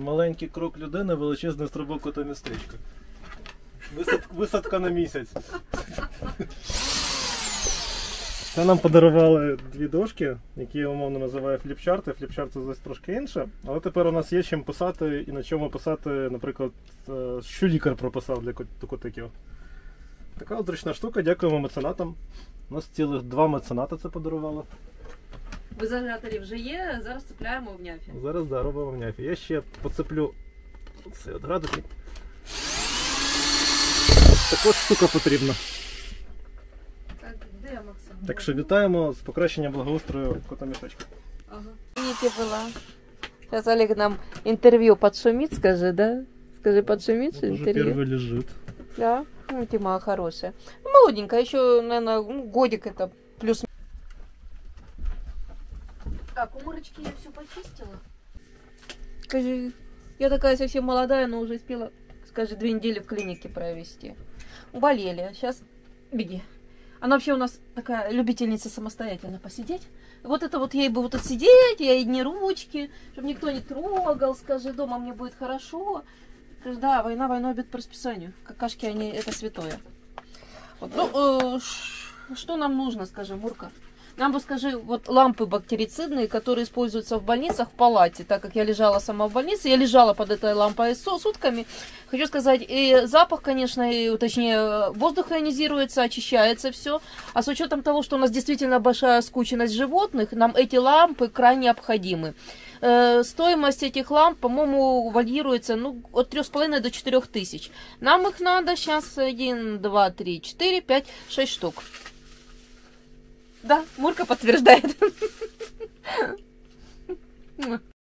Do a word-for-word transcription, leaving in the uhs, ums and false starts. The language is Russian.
Маленький крок людини, величезний стрибок у те містечко. Висад... Висадка на місяць. Це нам подарували дві дошки, які я умовно називаю фліпчарти. Фліпчарти здесь трошки інше. Але тепер у нас є чим писати і на чому писати, наприклад, що лікар прописав для котиків. Така от зручна штука, дякуємо меценатам. У нас цілих два мецената це подарувало. Ви зажателі вже є, зараз цепляємо в няфі. Зараз, да, робимо в няфі. Я ще поцеплю цей от градусник. Така штука потрібна. Так, де Максим? Так що вітаємо з покращенням благоустрою кота-мішечка. Ага. Видите, была. Сейчас Олег нам интервью подшумит, скажи, да? Скажи, подшумит, что Вот уже интервью? первый лежит. Да, ну, тема хорошая. Ну, молоденькая, еще, наверное, ну, годик это плюс. Так, у Мурочки я все почистила. Скажи, я такая совсем молодая, но уже успела, скажи, две недели в клинике провести. Болели, сейчас беги. Она вообще у нас такая любительница самостоятельно посидеть. Вот это вот ей бы вот отсидеть, ей одни ручки, чтобы никто не трогал, скажи, дома мне будет хорошо. Скажи, да, война, войной бьет по расписанию. Какашки, они, это святое. Вот, ну, э, что нам нужно, скажи, Мурка? Нам бы, скажи, вот лампы бактерицидные, которые используются в больницах, в палате. Так как я лежала сама в больнице, я лежала под этой лампой сутками. Хочу сказать, и запах, конечно, и, точнее, воздух ионизируется, очищается все. А с учетом того, что у нас действительно большая скученность животных, нам эти лампы крайне необходимы. Э, стоимость этих ламп, по-моему, варьируется ну, от трёх с половиной до четырёх тысяч. Нам их надо сейчас один, два, три, четыре, пять, шесть штук. Да, Мурка подтверждает.